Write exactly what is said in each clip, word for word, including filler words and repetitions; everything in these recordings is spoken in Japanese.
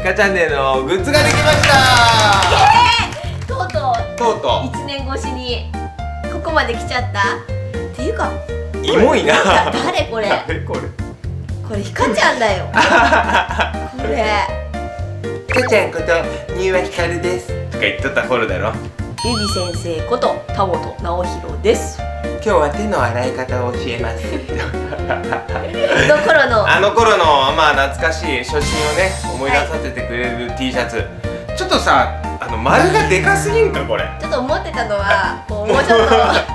かチャンネルのグッズができました。 えー、とうとうとうとういちねん越しにここまで来ちゃったっていうか、 イモいな。 だ誰これ誰これこれひかちゃんだよこれひかちゃんこと丹羽ひかるですとか言っとった頃だろ。 ゆび先生こと田本直弘です。 今日は手の洗い方を教えますの頃のあの頃のまあ懐かしい初心をね思い出させてくれる T シャツ、ちょっとさ、あの丸がでかすぎんかこれ。 ちょっと思ってたのはこうもうちょっと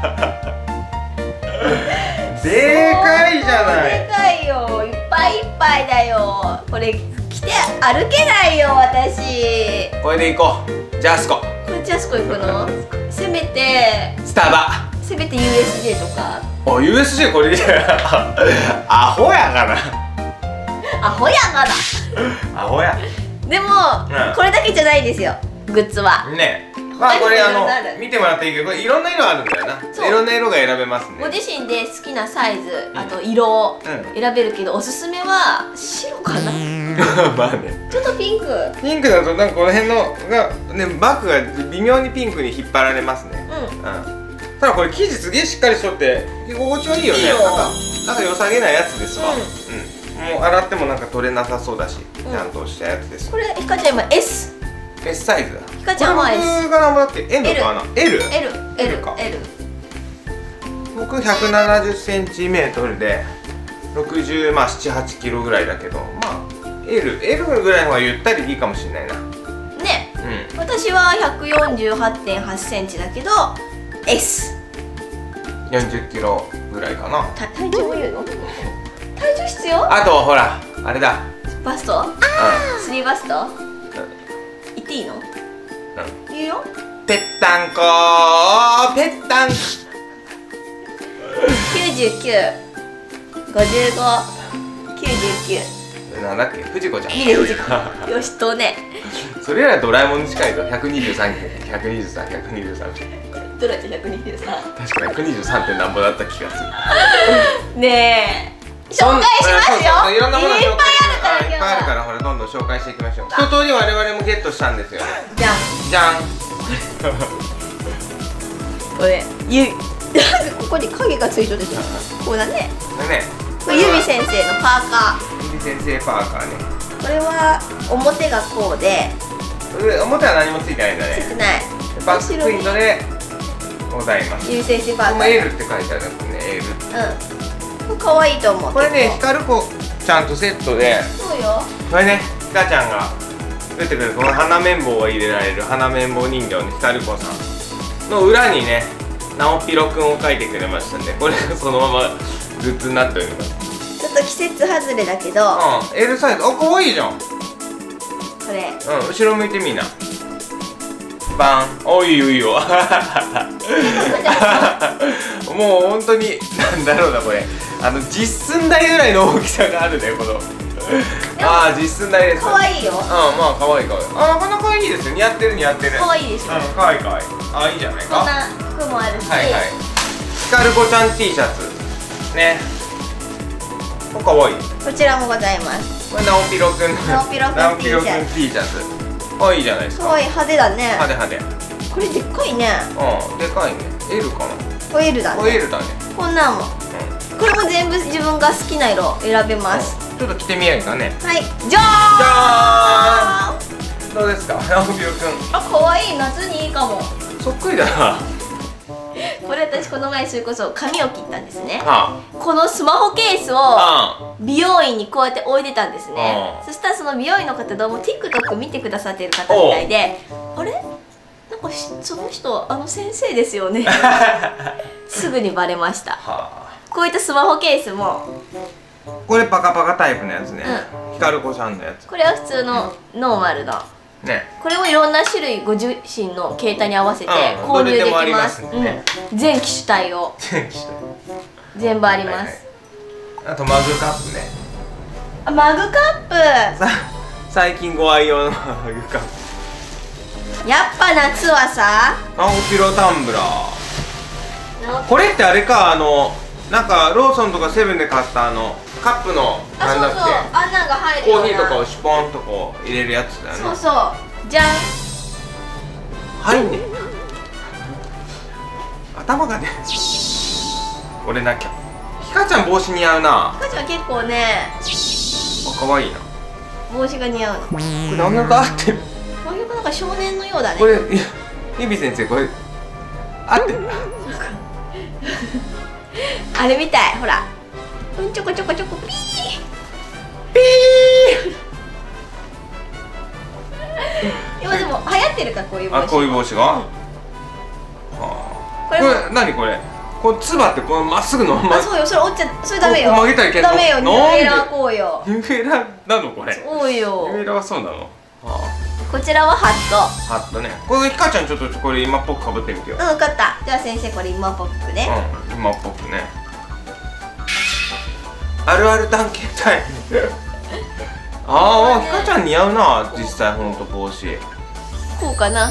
でかいじゃない。 でかいよ、いっぱいいっぱいだよ。これ着て歩けないよ私。 これで行こう。ジャスコ。 これジャスコ行くの？せめてスタバ。 せめて ユーエスジェー とか。 あ、ユーエスジェー これでアホやがな。 アホやがな。 アホや。 でも、 うん、 これだけじゃないですよ。グッズは。 ね。まあこれあの見てもらっていいけど、これいろんな色あるんだよな。いろんな色が選べますね。 ご自身で好きなサイズ、あと色を選べるけど、おすすめは白かな。 まあね。 ちょっとピンク。 ピンクだとなんかこの辺のがね、バッグが微妙にピンクに引っ張られますね。うん。ただこれ生地すげえしっかりしとって居心地はいいよね。なんかなんか良さげなやつですわ。うん。もう洗ってもなんか取れなさそうだし、ちゃんとしたやつです。 これひかちゃん今 エス。 エス サイズだ。 ひかちゃんは エス。 僕が何もだっけ エム かな。エル。 エル。エルか。エル。 僕ひゃくななじゅっセンチメートルでろくじゅうまあななはちキロぐらいだけど、まあ エル エルぐらいの方がゆったりでいいかもしれないな。 ね。うん。私はひゃくよんじゅうはちてんはちセンチだけど エス。 よんじゅっキロぐらいかな。 体重も言うの？体重必要？ あとほらあれだ。 バスト？ああ。スリーバスト？言っていいの？言うよ。 ぺったんこー、ぺったん。 きゅうじゅうきゅう、ごじゅうご、きゅうじゅうきゅう。 なんだっけ、藤子ちゃん。 いいね、藤子。よしとね。 それよりはドラえもんに近いぞ。ひゃくにじゅうさん、ひゃくにじゅうさん、ひゃくにじゅうさん。 ドラちゃんひゃくにじゅうさん。 確かひゃくにじゅうさんてんなんぼだった気がする。 ねえ。紹介しますよ。 いろんなものいっぱいあるから、 いっいっぱいあるから、ほらどんどん紹介していきましょう。一通り我々もゲットしたんですよ。 じゃん。 じゃん。 これ、ゆ、ここに影がついてるでしょ。こうだね。 ね。 これゆび先生のパーカー。ゆび先生パーカーね。 これは表がこうで。 表は何もついてないんだね。 ついてない。 バックプリントでございます。 ゆび先生パーカー。 これも エル って書いてあるやつね。エル。 うん。可愛いと思う。 これね、ひかる子ちゃんとセットで。 そうよ。 これね、ひかちゃんが作ってくれるこの花綿棒を入れられる花綿棒人形のひかる子さんの裏にね、なおぴろくんを描いてくれましたんで、これがそのままグッズになっております。 ちょっと季節外れだけど。 うん、エル サイズ。あ、可愛いじゃん。これ。 うん、後ろ向いてみんな。バン。おいいよいいよ。もう本当になんだろうなこれ。あの実寸大ぐらいの大きさがあるねこの。ああ実寸大です。 可愛いよ。 うん、まあ可愛い可愛い。あ、なかなかいいですよ。似合ってる似合ってる。 可愛いでしょ。 うん、可愛い可愛い。あ、いいじゃないか。 こんな服もあるし。 はいはい。ひかる子ちゃん T シャツ。ね。これ可愛い。 こちらもございます。 これなおぴろくん。 なおぴろくん T シャツ。あ、いいじゃないですか。 可愛い派手だね。 派手派手。 これでっかいね。 うん、でかいね。エル かな。 これ エル だね。 これ エル だね。 こんなんも。これも全部自分が好きな色選べます。 ちょっと着てみようかね。 はい。じゃーん。どうですか、なおぴろくん。 あ、可愛い。夏にいいかも。 そっくりだな。 これ私この前それこそ髪を切ったんですね。 はあ、このスマホケースを美容院にこうやって置いてたんですね。そしたらその美容院の方どうも TikTok 見てくださってる方みたいで、あれなんかその人あの先生ですよね。すぐにバレました。はあ、こういったスマホケースもこれパカパカタイプのやつね。ひかる子さんのやつ。 これは普通のノーマルのね、これもいろんな種類ご自身の携帯に合わせて購入できます。全機種対応。全部あります。 あとマグカップね。 あ、マグカップ。 最近ご愛用のマグカップ。やっぱ夏はさ。 なおぴろタンブラー。これってあれか、あのなんかローソンとかセブンで買ったあのカップのなんだっけ、 あんなんが入るようなコーヒーとかをシュポンとこう入れるやつだよね。 そうそうじゃん。 入んねん頭がね俺なきゃ。ひかちゃん帽子似合うな。 ひかちゃん結構ねあ、かわいいな。 帽子が似合うの。ここれ何のか合ってる。 ういうなんか少年のようだね。 これゆび先生これ合ってる。 あれみたい、ほらうんちょこちょこちょこピーピー今でも流行ってるかこういう帽子。 ー。あ、こういう帽子が、うん、はあ、これこれ何これ、こうつばってこうまっすぐのまま。 あ、そうよ、それ折っちゃそれダメよ。 曲げたらいけんの。 ダメよ、ニューエラーこうよ。 ニューエラーなのこれ。 そうよ。 ニューエラーはそうなの。はあ、 こちらはハット。 ハットね。これひかちゃんちょっとこれ今っぽくかぶってみてよ。 うん、分かった。じゃあ先生これ今っぽくね。 うん、今っぽくね。あるある探検隊。ああ、ひかちゃん似合うな、実際ほんと帽子。 こうかな。 へえ。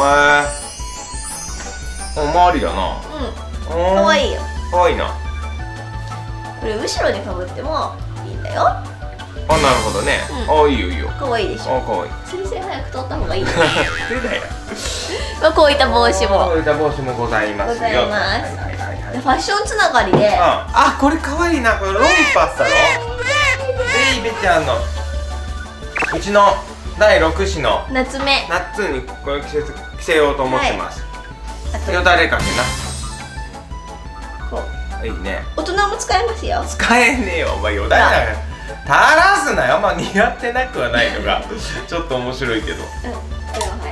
おまわりだな。 うん。可愛いよ。 可愛いな。 これ後ろにかぶってもいいんだよ。 あ、なるほどね。 うん、 あ、いいよいいよ。 可愛いでしょ。 あ、可愛い。 先生早く取った方がいいよ。 手だよ。 まあこういった帽子も。 こういった帽子もございますよ。 ございます。 はいはいはいはい。 ファッションつながりで。うん、 あ、これ可愛いな。これロンパスだろ。ベイベちゃんの。うちのだいろく子の夏目。 夏にこれ着せ着せようと思ってます。 はい、 よだれかけな。 こう。 いいね。 大人も使えますよ。 使えねえよ、お前よだれだから。垂らすなよ、まあ似合ってなくはないのがちょっと面白いけど。うん、これははい。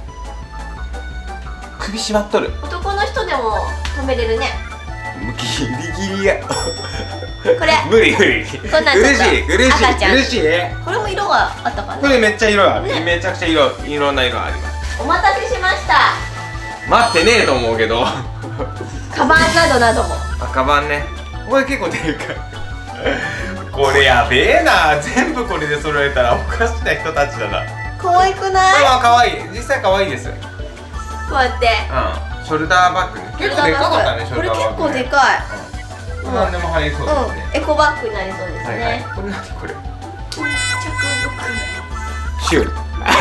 首締まっとる。 男の人でも止めれるね。 ギリギリや。 これ。 無理無理。 こんなん苦しい苦しい苦しい。 これも色があったかな。 これめっちゃ色ある。めちゃくちゃ色いろんな色あります。 お待たせしました。 待ってねえと思うけど。 カバンなどなども。 あ、カバンね。これ結構でかい。これやべえな。全部これで揃えたらおかしな人たちだな。 可愛くない？ あ、可愛い。実際可愛いです。 こうやって。 うん。ショルダーバッグね。結構でかかったね。ショルダーバッグ。 これ結構でかい。 何でも入りそうですね。 エコバッグになりそうですね。 これ何これ？ 巾着袋。 シュー。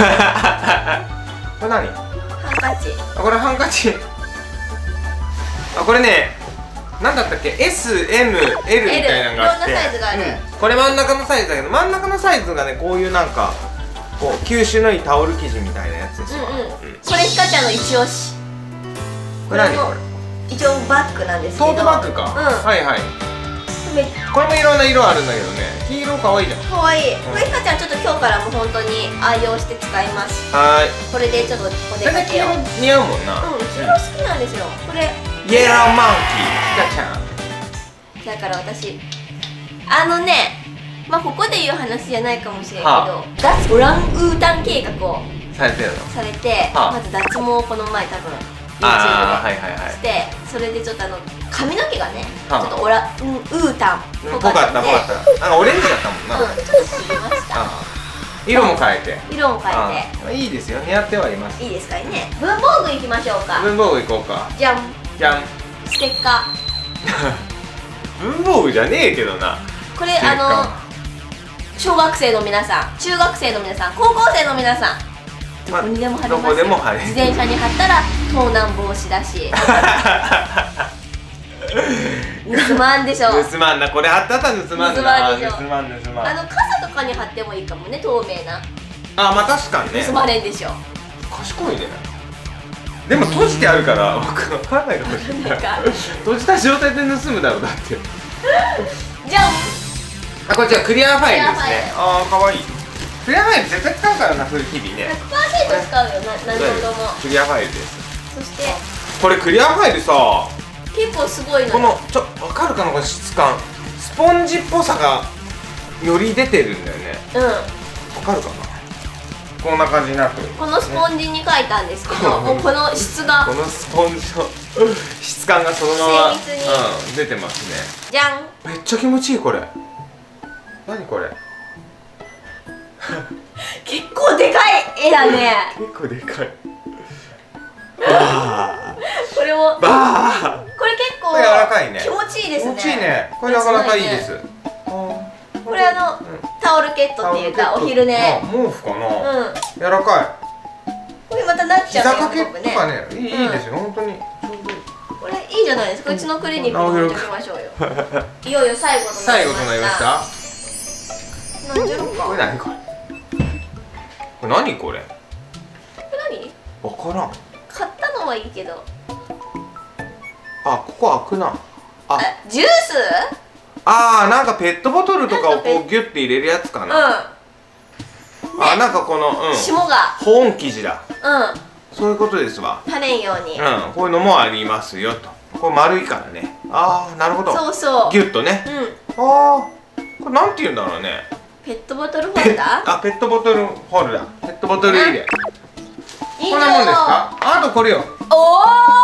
これ何？ ハンカチ。 あ、これハンカチ。あ、これね、なんだったっけ？ エス、エム、エル みたいなのがあって、 いろんなサイズがある。 これ真ん中のサイズだけど、真ん中のサイズがね、こういうなんかこう吸収のいいタオル生地みたいなやつですよ。 これひかちゃんの一押し。 これ何これ？ 一応バッグなんですけど。 トートバッグか。はいはい。これもいろんな色あるんだけどね。黄色可愛いじゃん。 可愛い。これひかちゃんちょっと今日からも本当に愛用して使います。 はい。 これでちょっとお出かけを。 似合うもんな。 うん、黄色好きなんですよ。これ。 イエローマンキーひかちゃん。 だから私あのね、まあここで言う話じゃないかもしれんけど、はあ、脱オランウータン計画をされてるのされて、はあ、まず脱毛をこの前多分 ユーチューブ でして、それでちょっとあの髪の毛がね、はあ、ちょっとオランウータンっぽかったんで、ぽかったぽかった、なんかオレンジだったもんな、うん、ちょっと知りました。 色も変えて色も変えていいですよ、似合ってはいます。 いいですかね。文房具いきましょうか。 文房具いこうか。 じゃんじゃん。 ステッカー文房具じゃねえけどな。 これあの小学生の皆さん、中学生の皆さん、高校生の皆さん、どこにでも貼れますよ。どこでも貼れる。自転車に貼ったら盗難防止だし盗まんでしょ。 盗まんな。これ貼ったら盗まんな。 盗まんでしょ。 盗まん盗まん。 あの傘とかに貼ってもいいかもね、透明な。 あ、まあ確かにね。 盗まれんでしょ。 賢いね。でも閉じてあるから僕分かんないかもしれない。閉じた状態で盗むだろうだって。 じゃん。 あ、こっちはクリアファイルですね。ああ、かわいい。クリアファイル絶対使うからな、そういう日々ね。 ひゃくパーセント 使うよ、何度も。 クリアファイルです。 そしてこれクリアファイルさ、 結構すごいの。 このちょ分かるかな、この質感。スポンジっぽさがより出てるんだよね。うん。分かるかな。こんな感じになってる。 このスポンジに書いたんですけど、もうこの質が、 このスポンジの質感がそのまま精密に出てますね。 じゃん。 めっちゃ気持ちいいこれ。何これ。 結構でかい絵だね。 結構でかい。 これも。 バー。 これ結構柔らかいね。 気持ちいいですね。 気持ちいいね。これなかなかいいです。あれあのタオルケットっていうかお昼寝毛布かな。 うん、 柔らかい。 これまたなっちゃう膝掛けとかね、いいですよ本当に。 これいいじゃないですか。うちのクリニックに置いておきましょうよ。いよいよ最後となりました。 最後となりました。 何十六か。 これ何これ。これ何これ。 これ何？ わからん。 買ったのはいいけど。 あ、ここ開くな。あ、 ジュース？ ああ、なんかペットボトルとかをこうギュッて入れるやつかな。うん。あ、なんかこの、うん。 霜が。 保温生地だ。 うん。 そういうことですわ。 垂れんように。 うん、こういうのもありますよと。これ丸いからね。ああ、なるほど。 そうそう。 ギュッとね。うん。ああ、これなんて言うんだろうね。 ペットボトルホルダー？ あ、ペットボトルホルダー。ペットボトル入れ。 いいこんなもんですか？あとこれよ。 おお。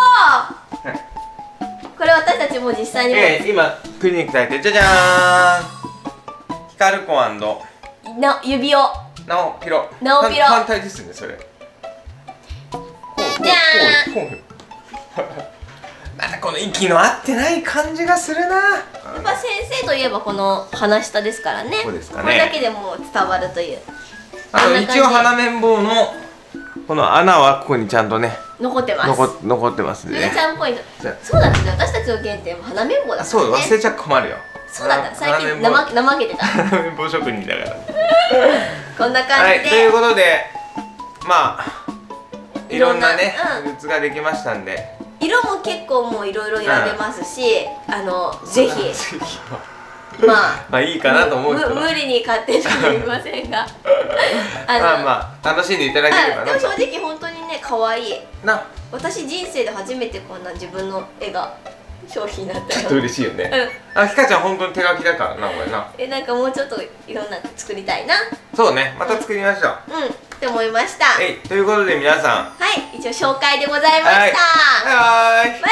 これ私たちも実際にも。 ええ、今クリニックで入って、じゃじゃーん。ヒカルコ& な指輪。 なおぴろ。 なおぴろ。 反対ですね、それ。 じゃーん。 なんかこの息の合ってない感じがするな。やっぱ先生といえばこの鼻下ですからね。 そうですかね。 これだけでも伝わるという。 あと一応鼻綿棒のこの穴はここにちゃんとね残ってます。 残残ってますね。 ゆうちゃんポイント。そうだね。私たちの原点は鼻綿棒だからね。 そう、忘れちゃ困るよ。 そうだった。最近なま怠けてた。 鼻綿棒職人だから。 こんな感じで。 ということで、まあいろんなねグッズができましたんで。 色も結構もういろいろ選べますし、あのぜひまあまあいいかなと思うけど、 無理に買ってじゃありませんが、 まあまあ楽しんでいただければな。 でも正直本当にね可愛いな。 私人生で初めてこんな自分の絵が商品になったよ。 ちょっと嬉しいよね。あ、ひかちゃん本当に手書きだからな、これな。 え、なんかもうちょっといろんな作りたいな。 そうね、また作りましょう。 うんって思いました。 えい、ということで皆さん、 はい、一応紹介でございました。バイバイ。 バイバ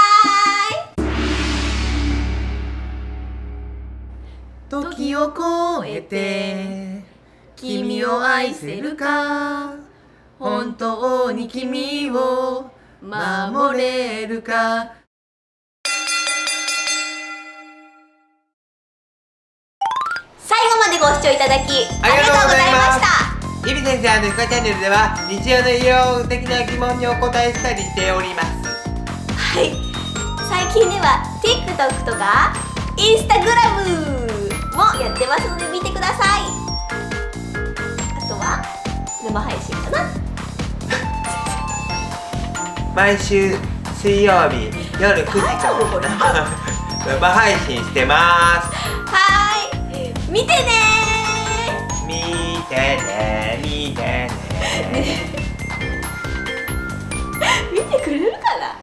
ーイ。時を越えて君を愛せるか、本当に君を守れるか。 最後までご視聴いただきありがとうございました。 ゆり先生のひかチャンネルでは日常の医療的な疑問にお答えしたりしております。 はい、最近では TikTok とか Instagram もやってますので見てください。あとは生配信かな。 毎週水曜日夜くじから生配信してます。 はーい、見てねー。 見てね見てね